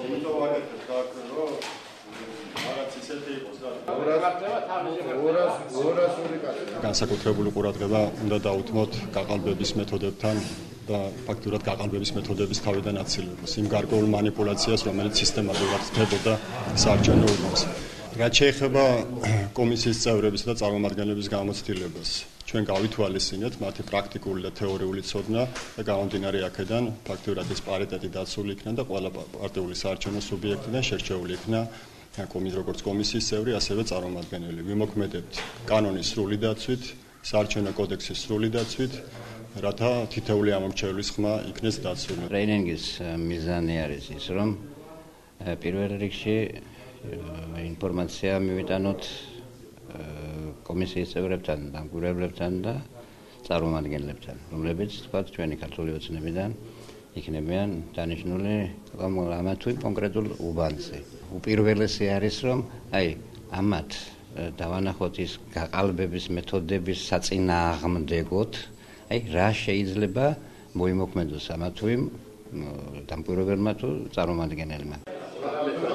განსაკუთრებული ყურადღება უნდა დაუთმოთ გაყალბების მეთოდებთან და ფაქტურად გაყალბების მეთოდების თავიდან აცილებას, იმ გარკვეულ манипуляციას, რომელიც სისტემატურად ხდებოდა საარჩევნო ურნებზე. რაც შეეხება კომისიის წევრების და წარმომადგენლების გამოცდილებას, ჩვენ გავითვალისწინეთ მათი პრაქტიკული და თეორიული ცოდნა და გამომდინარე აქედან ფაქტურად ეს პარიტეტი დაცული იქნა და ყველა პარტიული საარჩევნო სუბიექტიდან შერჩეული იქნა როგორც კომისიის წევრი, ასევე წარმომადგენელი. ვიმოქმედებთ კანონის სრული დაცვით, საარჩევნო კოდექსის სრული დაცვით, რათა თითოეული ამომრჩევლის ხმა იქნეს დაცული. ტრეინინგის მიზანი არის ის, რომ პირველ რიგში ინფორმაცია მივიტანოთ კომისიის წევრებთან, დამკვირვებლებთან და წარმომადგენლებთან, რომლებიც თქვა ჩვენი ქართული ოცნებიდან იქნებიან დანიშნული ამა თუ კონკრეტულ უბანზე. უპირველესი არის, რომ ამათ დავანახოთ ის გაყალბების მეთოდების საწინააღმდეგოდ, რა შეიძლება მოიმოქმედოს ამა თუ იმ დამკვირვებელმა თუ წარმომადგენელმა.